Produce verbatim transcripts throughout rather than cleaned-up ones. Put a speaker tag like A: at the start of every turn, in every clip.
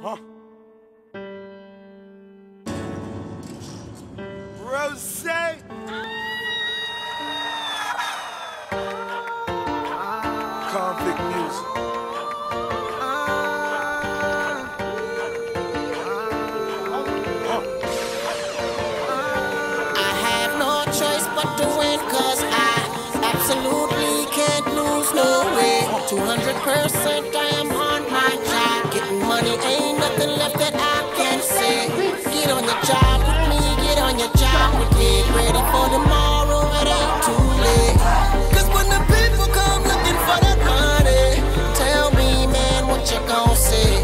A: Huh? Rose. Convict music.
B: I have no choice but to win, cause I absolutely can't lose no way. two hundred percent I am on my job. Getting money, ain't nothing left that I can say. Get on your job with me, get on your job with me. Get ready for tomorrow, it ain't too late. Cause when the people come looking for that money, tell me, man, what you gon' say?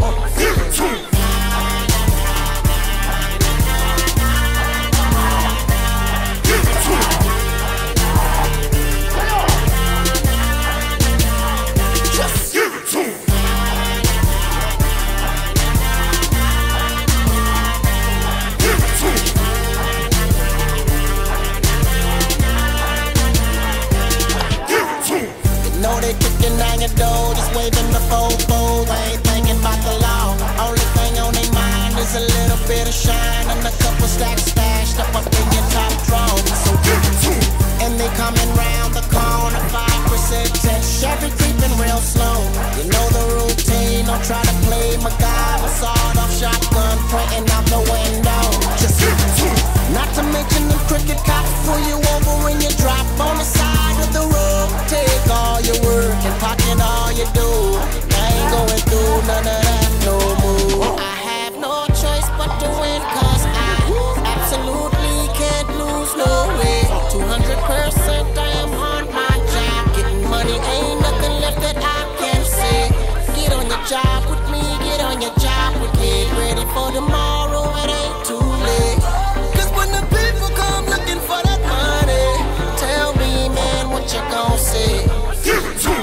B: Know they kicking down your door, just waving the fofo. They ain't thinking about the law. Only thing on their mind is a little bit of shine and a couple stacks stashed up up in your top drawer. So give it to 'em. And they coming round the corner, five percent tech, Chevy creeping real slow. You know the routine, don't try to play my guy. A sawed-off shotgun pointing out the window. Just give it to 'em. Not to mention them crooked cops pull you over when you drop on the side of the road. Take all your work and pocket all you do. I ain't going through none of that no more. I have no choice but to win, cause I absolutely can't lose no way. two hundred percent I am on my job. Getting money, ain't nothing left that I can say. Get on your job with me, get on your job with me. Get ready for tomorrow, it ain't too late. Cause when the people come looking for that money, tell me, man, what you gon' say?
A: Give it to 'em.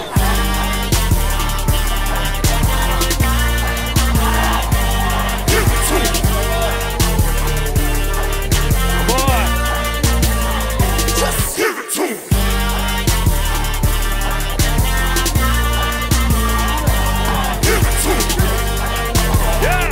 A: Give it to 'em. Boy. Just give it to 'em. Give it to 'em. Yeah.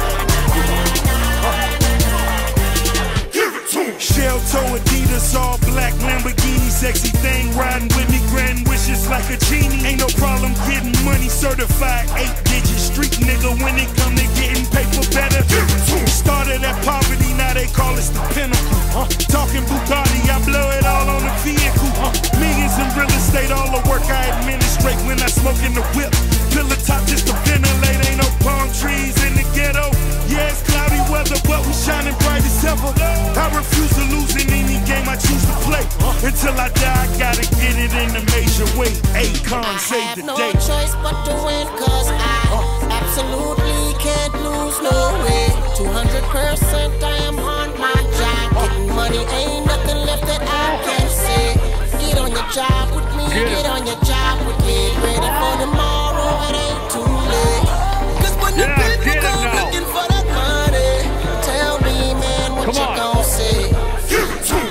A: Give it to 'em. Shell toe Adidas, all black Lamborghini, sexy thing riding with me, grand wishes like a genie. Ain't no problem getting money, certified eight digit street nigga. When it come to getting paper better, started at poverty, now they call us the pinnacle. Huh? Talking Bugatti, I blow it all on the vehicle. Huh? Millions in real estate, all the work I administrate when I smoke in the whip. Pillar top just to ventilate, ain't no palm trees in the ghetto. Yeah, it's cloudy weather, but we shining bright as ever. I refuse to lose in any game I choose to play. Until I die, I gotta get it in the major way. Akon save the day.
B: I have no choice but to win, cause I absolutely can't lose no way. two hundred percent I am on my job. Getting money, ain't nothing left that I can say. Get on your job with me, get on your job with me. Get ready for tomorrow, it ain't too late. Cause when the
C: Yeah,
B: people
C: get it
B: come
C: now.
B: looking for that money, tell me, man, what
C: Come
B: you
C: on.
B: gon' say?
A: Give it to 'em.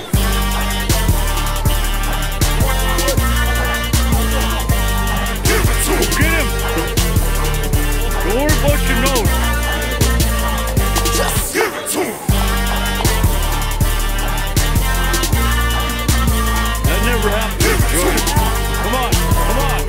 A: Give it to 'em.
C: Get him. Don't worry about your nose.
A: Just give it to 'em.
C: That never happened, Jordan. Come on, come on.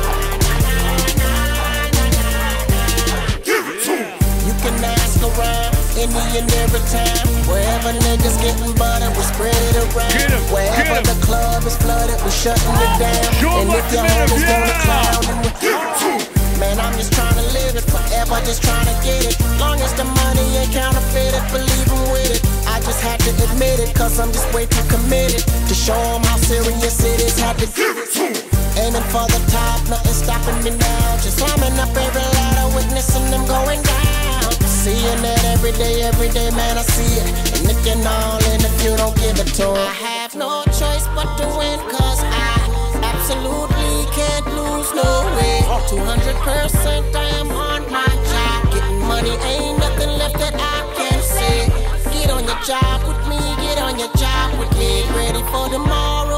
A: Give it to 'em.
B: You can ask around any and every time. Wherever niggas getting butter, we spread it around.
C: Get 'em,
B: Wherever
C: get 'em.
B: the club is flooded, we shutting it down.
C: Show 'em
B: And
C: what
B: if
C: you
B: your
C: made of,
B: homies wanna
C: yeah.
B: clown, then we
A: Give it to 'em.
B: man, I'm just trying to live it forever, just trying to get it. Long as the money ain't counterfeited, believe 'em with it. I just had to admit it, cause I'm just way too committed to show 'em how serious it is. Had to
A: Give it to 'em.
B: aiming for the top, nothing stopping me now. Just climbing up every ladder, witnessing them going down. Seeing that every day, every day, man, I see it. And if you're all in, if you don't give it to 'em, I have no choice but to win, cause I absolutely can't lose no way. two hundred percent I am on my job. Getting money, ain't nothing left that I can say. Get on your job with me, get on your job with me. Get ready for tomorrow.